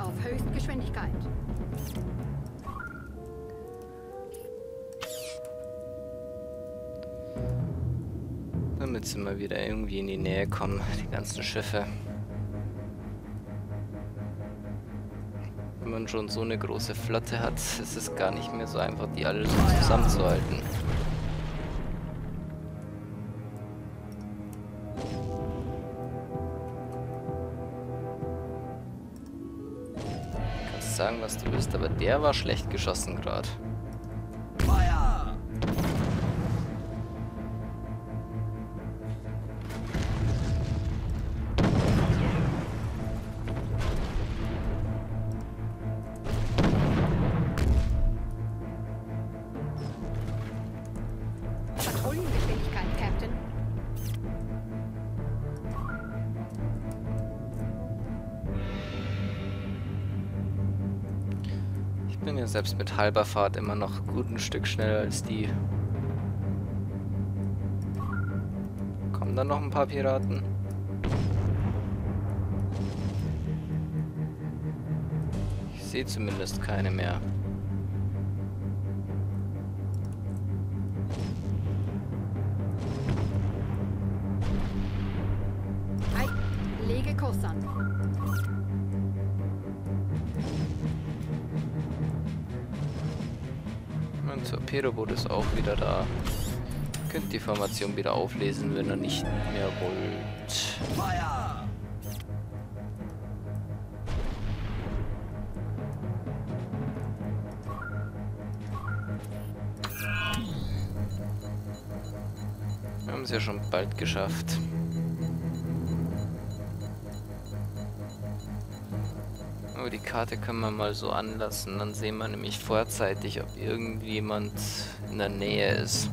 auf Höchstgeschwindigkeit. Damit sie mal wieder irgendwie in die Nähe kommen, die ganzen Schiffe. Wenn man schon so eine große Flotte hat, ist es gar nicht mehr so einfach, die alle so zusammenzuhalten. Du kannst sagen, was du willst, aber der war schlecht geschossen gerade. Patrouillengeschwindigkeit, Captain. Ich bin ja selbst mit halber Fahrt immer noch gut ein Stück schneller als die. Kommen dann noch ein paar Piraten? Ich sehe zumindest keine mehr. Ei, lege Kurs an. Mein Torpedoboot ist auch wieder da. Könnt die Formation wieder auflesen, wenn ihr nicht mehr wollt. Feuer! Wir haben es ja schon bald geschafft. Aber die Karte können wir mal so anlassen. Dann sehen wir nämlich vorzeitig, ob irgendjemand in der Nähe ist.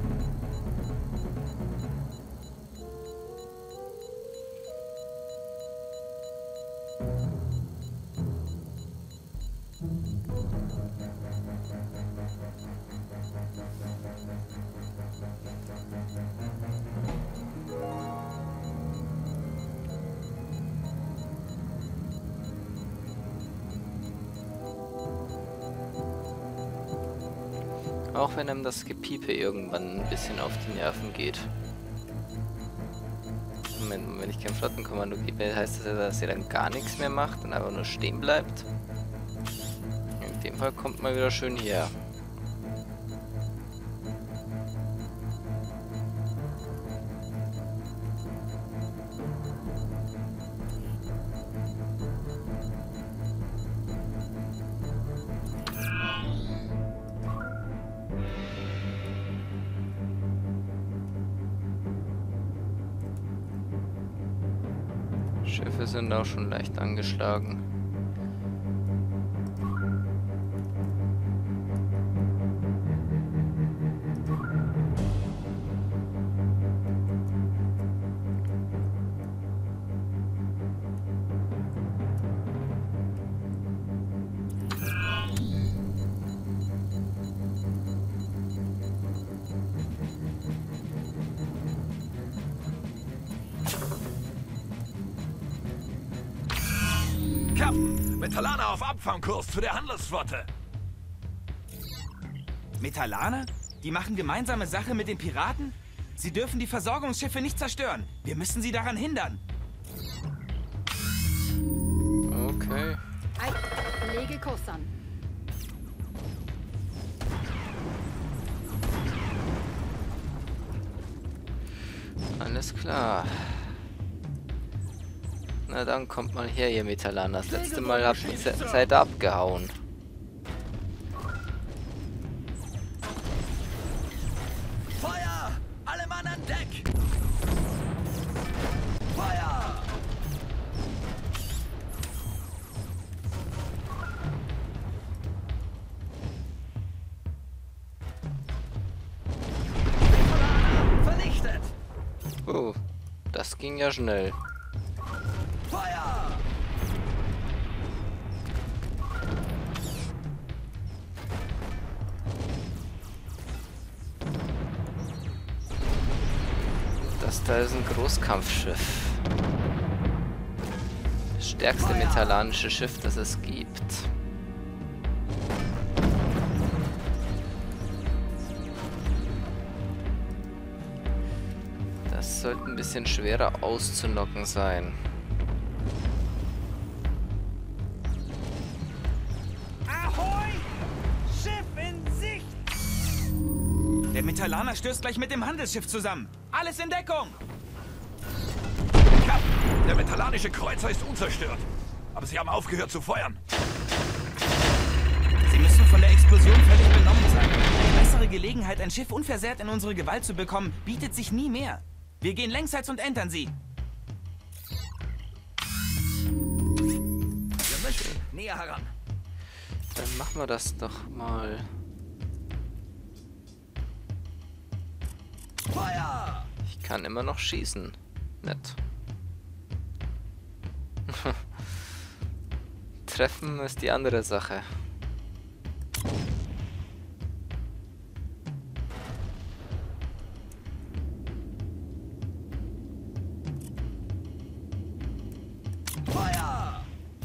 Auch wenn einem das Gepiepe irgendwann ein bisschen auf die Nerven geht. Moment, wenn ich kein Flottenkommando gebe, heißt das ja, dass ihr dann gar nichts mehr macht und einfach nur stehen bleibt. In dem Fall kommt mal wieder schön her. Schiffe sind auch schon leicht angeschlagen. Captain, Metallana auf Abfangkurs zu der Handelsflotte. Metallane? Die machen gemeinsame Sache mit den Piraten? Sie dürfen die Versorgungsschiffe nicht zerstören. Wir müssen sie daran hindern. Okay. Ei, lege Kurs an. Alles klar. Na dann kommt mal her, ihr Metallana. Das letzte Mal habt ihr seid ihr abgehauen. Feuer! Alle Mann an Deck! Feuer! Vernichtet! Oh, das ging ja schnell. Feuer! Das da ist ein Großkampfschiff. Es stärkste metallanische Schiff, das es gibt. Das sollte ein bisschen schwerer auszunocken sein. Ahoi! Schiff in Sicht! Der Metallaner stößt gleich mit dem Handelsschiff zusammen. Alles in Deckung! Captain, der metallanische Kreuzer ist unzerstört. Aber sie haben aufgehört zu feuern. Sie müssen von der Explosion völlig benommen sein. Eine bessere Gelegenheit, ein Schiff unversehrt in unsere Gewalt zu bekommen, bietet sich nie mehr. Wir gehen längsseits und entern sie. Wir möchten näher heran. Dann machen wir das doch mal. Feuer! Ich kann immer noch schießen. Nett. Treffen ist die andere Sache. Feuer!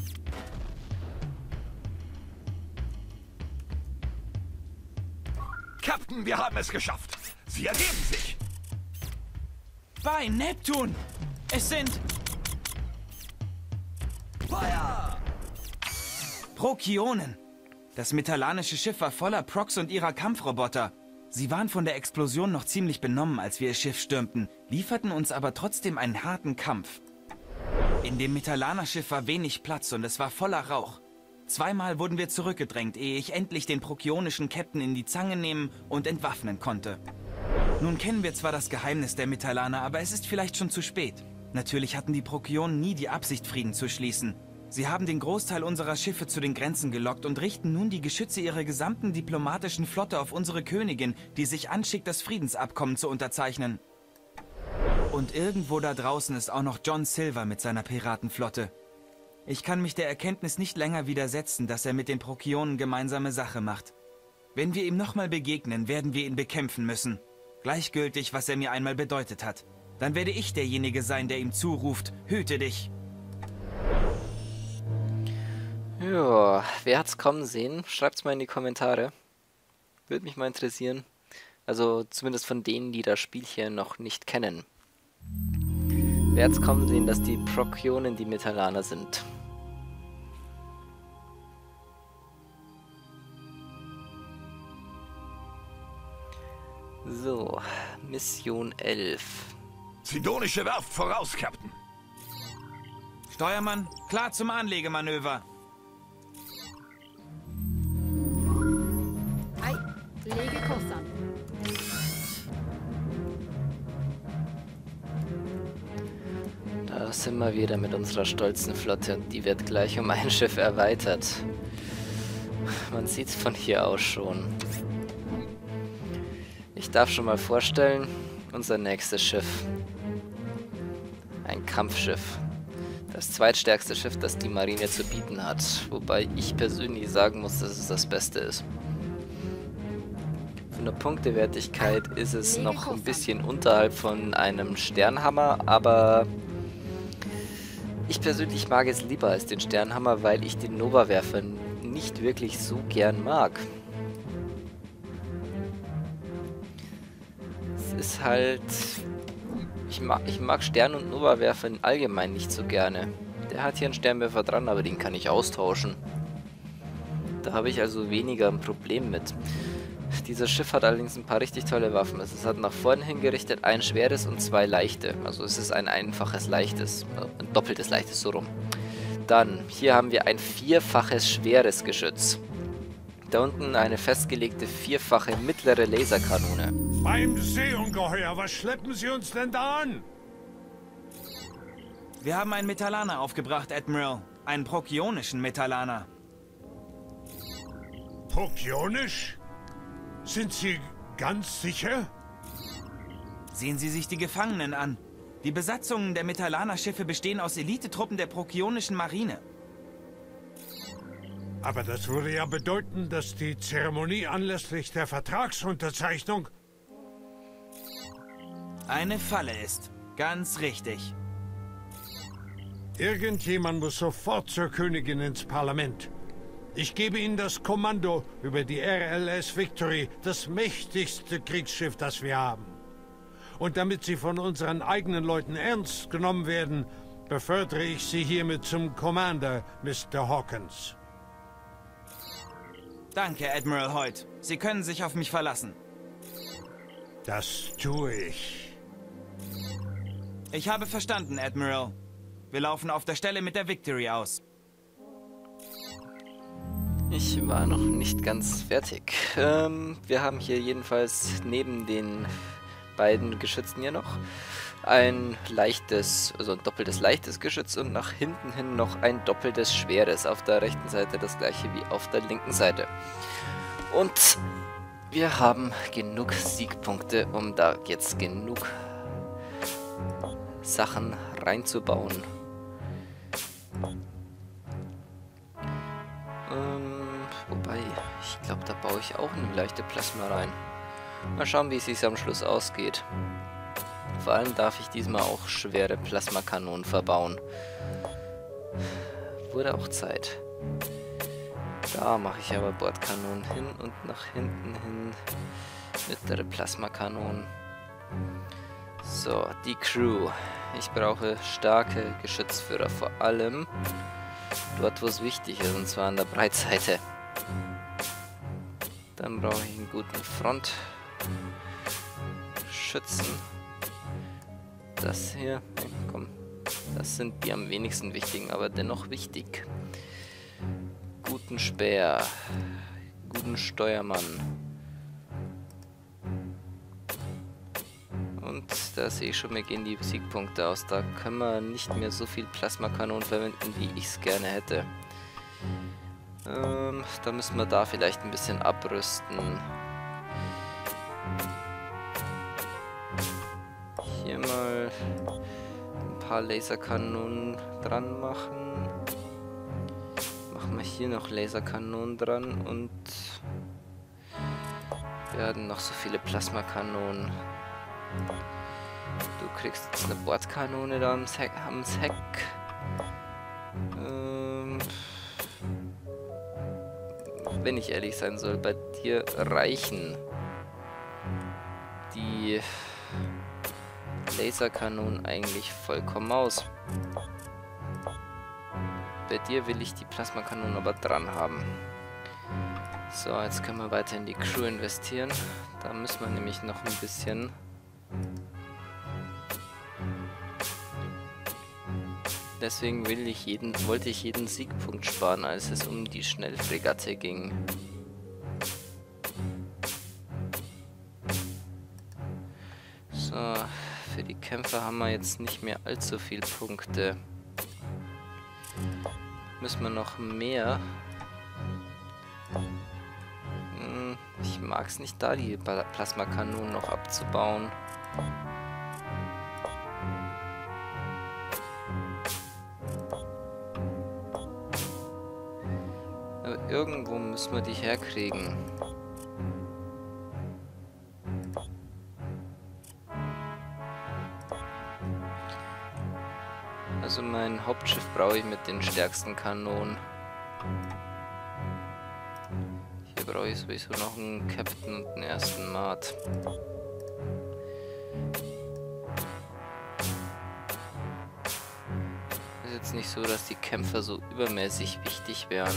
Captain, wir haben es geschafft. Sie ergeben sich. Bei Neptun! Es sind Feuer! Prokionen. Das metallanische Schiff war voller Prox und ihrer Kampfroboter. Sie waren von der Explosion noch ziemlich benommen, als wir ihr Schiff stürmten, lieferten uns aber trotzdem einen harten Kampf. In dem Metallaner-Schiff war wenig Platz und es war voller Rauch. Zweimal wurden wir zurückgedrängt, ehe ich endlich den prokionischen Captain in die Zange nehmen und entwaffnen konnte. Nun kennen wir zwar das Geheimnis der Metallaner, aber es ist vielleicht schon zu spät. Natürlich hatten die Prokionen nie die Absicht, Frieden zu schließen. Sie haben den Großteil unserer Schiffe zu den Grenzen gelockt und richten nun die Geschütze ihrer gesamten diplomatischen Flotte auf unsere Königin, die sich anschickt, das Friedensabkommen zu unterzeichnen. Und irgendwo da draußen ist auch noch John Silver mit seiner Piratenflotte. Ich kann mich der Erkenntnis nicht länger widersetzen, dass er mit den Prokionen gemeinsame Sache macht. Wenn wir ihm nochmal begegnen, werden wir ihn bekämpfen müssen. Gleichgültig, was er mir einmal bedeutet hat. Dann werde ich derjenige sein, der ihm zuruft, hüte dich. Ja, wer hat's kommen sehen? Schreibt's mal in die Kommentare. Würde mich mal interessieren. Also zumindest von denen, die das Spiel hier noch nicht kennen. Wer hat's kommen sehen, dass die Prokionen die Metallaner sind? So, Mission 11. Sidonische Werft voraus, Captain. Steuermann, klar zum Anlegemanöver. Ei, lege Kurs an. Da sind wir wieder mit unserer stolzen Flotte und die wird gleich um ein Schiff erweitert. Man sieht's von hier aus schon. Ich darf schon mal vorstellen, unser nächstes Schiff. Ein Kampfschiff. Das zweitstärkste Schiff, das die Marine zu bieten hat. Wobei ich persönlich sagen muss, dass es das Beste ist. Von der Punktewertigkeit ist es noch ein bisschen unterhalb von einem Sternhammer, aber ich persönlich mag es lieber als den Sternhammer, weil ich den Nova-Werfer nicht wirklich so gern mag. Es ist halt... Ich mag Stern- und Nova-Werfer allgemein nicht so gerne. Der hat hier einen Sternwerfer dran, aber den kann ich austauschen. Da habe ich also weniger ein Problem mit. Dieses Schiff hat allerdings ein paar richtig tolle Waffen. Es hat nach vorne hingerichtet ein schweres und zwei leichte. Also es ist ein einfaches leichtes, ein doppeltes leichtes, so rum. Dann, hier haben wir ein vierfaches schweres Geschütz. Da unten eine festgelegte vierfache mittlere Laserkanone. Beim Seeungeheuer, was schleppen Sie uns denn da an? Wir haben einen Metallaner aufgebracht, Admiral. Einen prokionischen Metallaner. Prokionisch? Sind Sie ganz sicher? Sehen Sie sich die Gefangenen an. Die Besatzungen der Metallaner-Schiffe bestehen aus Elitetruppen der prokionischen Marine. Aber das würde ja bedeuten, dass die Zeremonie anlässlich der Vertragsunterzeichnung Eine Falle ist. Ganz richtig. Irgendjemand muss sofort zur Königin ins Parlament. Ich gebe Ihnen das Kommando über die RLS Victory, das mächtigste Kriegsschiff, das wir haben. Und damit Sie von unseren eigenen Leuten ernst genommen werden, befördere ich Sie hiermit zum Commander, Mr. Hawkins. Danke, Admiral Hoyt. Sie können sich auf mich verlassen. Das tue ich. Ich habe verstanden, Admiral. Wir laufen auf der Stelle mit der Victory aus. Ich war noch nicht ganz fertig. Wir haben hier jedenfalls neben den beiden Geschützen hier noch ein leichtes, also ein doppeltes leichtes Geschütz und nach hinten hin noch ein doppeltes schweres. Auf der rechten Seite das gleiche wie auf der linken Seite. Und wir haben genug Siegpunkte, um da jetzt genug Sachen reinzubauen. Wobei, ich glaube, da baue ich auch eine leichte Plasma rein. Mal schauen, wie es sich am Schluss ausgeht. Vor allem darf ich diesmal auch schwere Plasmakanonen verbauen. Wurde auch Zeit. Da mache ich aber Bordkanonen hin und nach hinten hin mittlere Plasmakanonen. So, die Crew. Ich brauche starke Geschützführer, vor allem dort, wo es wichtig ist, und zwar an der Breitseite. Dann brauche ich einen guten Frontschützen. Das hier, komm, das sind die am wenigsten wichtigen, aber dennoch wichtig. Guten Speer, guten Steuermann. Und da sehe ich schon, mir gehen die Siegpunkte aus. Da können wir nicht mehr so viel Plasmakanonen verwenden, wie ich es gerne hätte. Da müssen wir da vielleicht ein bisschen abrüsten. Hier mal ein paar Laserkanonen dran machen. Machen wir hier noch Laserkanonen dran und wir hatten noch so viele Plasmakanonen. Du kriegst jetzt eine Bordkanone da am Heck. Wenn ich ehrlich sein soll, bei dir reichen die Laserkanonen eigentlich vollkommen aus. Bei dir will ich die Plasmakanonen aber dran haben. So, jetzt können wir weiter in die Crew investieren. Da müssen wir nämlich noch ein bisschen deswegen wollte ich jeden Siegpunkt sparen, als es um die Schnellfregatte ging. So, für die Kämpfer haben wir jetzt nicht mehr allzu viele Punkte. Müssen wir noch mehr. Ich mag es nicht, da die Plasmakanonen noch abzubauen. Aber irgendwo müssen wir die herkriegen. Also mein Hauptschiff brauche ich mit den stärksten Kanonen. Hier brauche ich sowieso noch einen Captain und einen ersten Mart. Ist jetzt nicht so, dass die Kämpfer so übermäßig wichtig wären.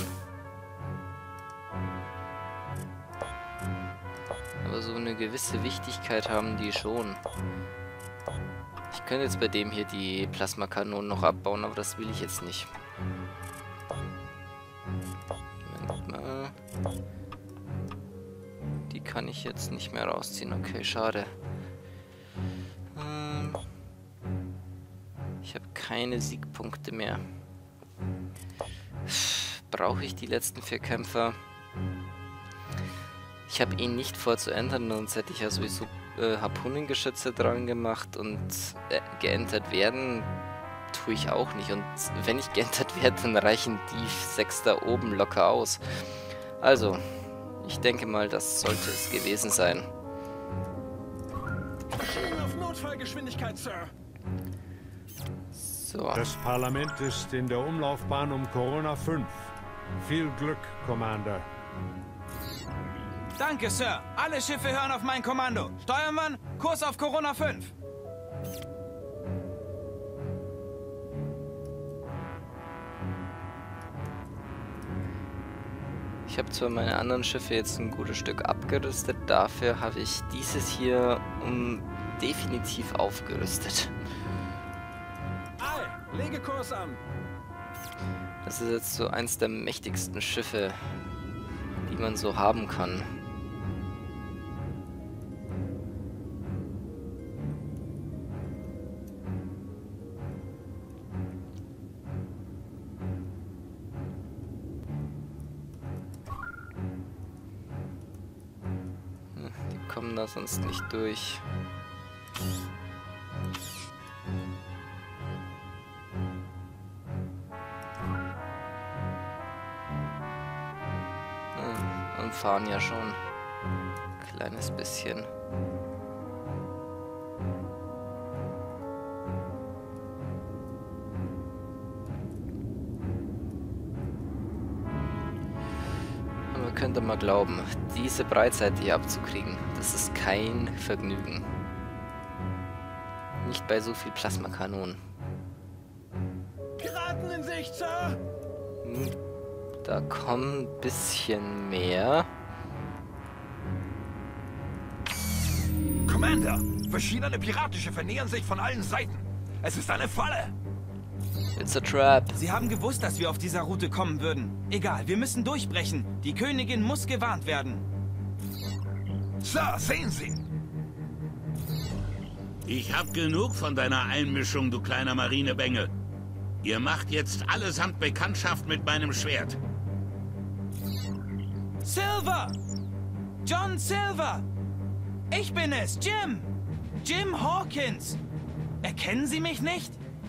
Aber so eine gewisse Wichtigkeit haben die schon. Ich könnte jetzt bei dem hier die Plasmakanonen noch abbauen, aber das will ich jetzt nicht. Moment mal. Die kann ich jetzt nicht mehr rausziehen. Okay, schade. Ich habe keine Siegpunkte mehr. Brauche ich die letzten 4 Kämpfer? Ich habe ihn nicht vor zu ändern, sonst hätte ich ja sowieso Harpunengeschütze dran gemacht und geentert werden tue ich auch nicht. Und wenn ich geentert werde, dann reichen die 6 da oben locker aus. Also, ich denke mal, das sollte es gewesen sein. Maschinen auf Notfallgeschwindigkeit, Sir. So. Das Parlament ist in der Umlaufbahn um Corona 5. Viel Glück, Commander. Danke, Sir. Alle Schiffe hören auf mein Kommando. Steuermann, Kurs auf Corona 5. Ich habe zwar meine anderen Schiffe jetzt ein gutes Stück abgerüstet, dafür habe ich dieses hier definitiv aufgerüstet. Lege Kurs an. Das ist jetzt so eins der mächtigsten Schiffe, die man so haben kann. Die kommen da sonst nicht durch. Und fahren ja schon ein kleines bisschen. Aber könnt ihr mal glauben, diese Breitseite hier abzukriegen, das ist kein Vergnügen. Nicht bei so viel Plasmakanonen. Piraten in Sicht, Sir! Da kommen ein bisschen mehr. Commander, verschiedene Piratenschiffe nähern sich von allen Seiten. Es ist eine Falle. It's a trap. Sie haben gewusst, dass wir auf dieser Route kommen würden. Egal, wir müssen durchbrechen. Die Königin muss gewarnt werden. Sir, sehen Sie. Ich hab genug von deiner Einmischung, du kleiner Marinebengel. Ihr macht jetzt allesamt Bekanntschaft mit meinem Schwert. Silver! John Silver! Ich bin es, Jim! Jim Hawkins! Erkennen Sie mich nicht?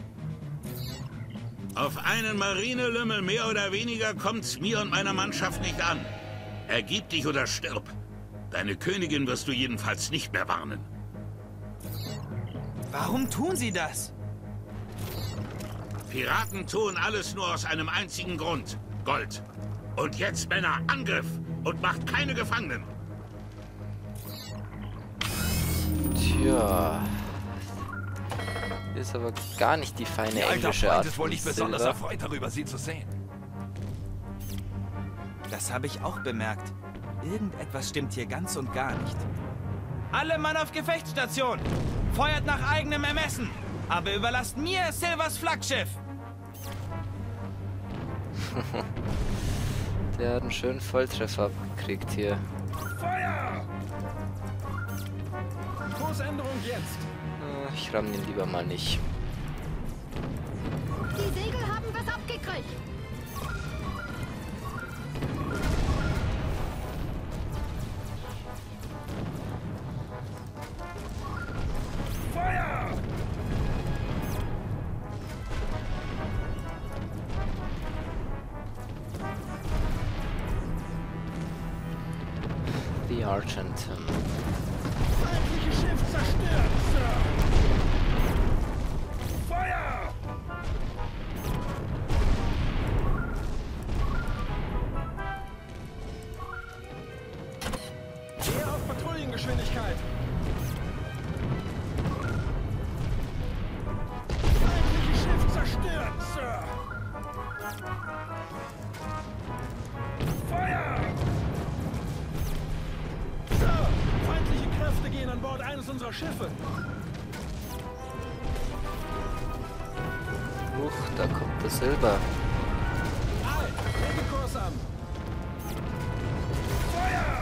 Auf einen Marinelümmel mehr oder weniger kommt's mir und meiner Mannschaft nicht an. Ergib dich oder stirb. Deine Königin wirst du jedenfalls nicht mehr warnen. Warum tun Sie das? Piraten tun alles nur aus einem einzigen Grund. Gold. Und jetzt, Männer, Angriff! Und macht keine Gefangenen! Tja. Ist aber gar nicht die feine Ihr alter englische Freund Art ist wohl von nicht besonders Silber. erfreut darüber, Sie zu sehen. Das habe ich auch bemerkt. Irgendetwas stimmt hier ganz und gar nicht. Alle Mann auf Gefechtsstation! Feuert nach eigenem Ermessen! Aber überlasst mir Silvers Flaggschiff! Der hat einen schönen Volltreffer gekriegt hier. Feuer! Kursänderung jetzt. Ich ramm den lieber mal nicht. Die Segel haben was abgekriegt. Feuer! The Argentum. Feindliches Schiff zerstört, Sir! Feuer! Gehe auf Patrouillengeschwindigkeit. Feindliches Schiff zerstört, Sir! Feuer! Sir, feindliche Kräfte gehen an Bord eines unserer Schiffe. Huch, da kommt das Silber. Ei, lege Kurs an. Feuer!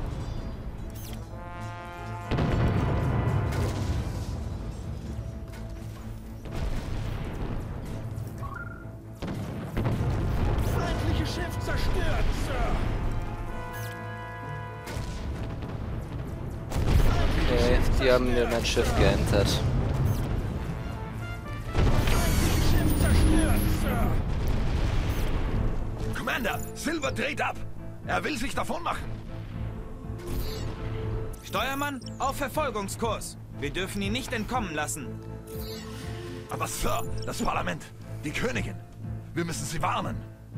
Feindliches Schiff zerstört, Sir! Okay, die haben mir mein Schiff geentert. Feindliches Schiff zerstört, Sir! Commander, Silver dreht ab. Er will sich davon machen. Steuermann, auf Verfolgungskurs. Wir dürfen ihn nicht entkommen lassen. Aber Sir, das Parlament, die Königin. Wir müssen sie warnen.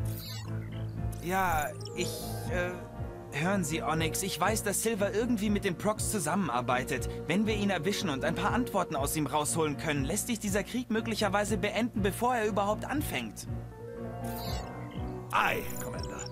Ja, hören Sie, Onyx, ich weiß, dass Silver irgendwie mit den Prox zusammenarbeitet. Wenn wir ihn erwischen und ein paar Antworten aus ihm rausholen können, lässt sich dieser Krieg möglicherweise beenden, bevor er überhaupt anfängt. Ei, Commander.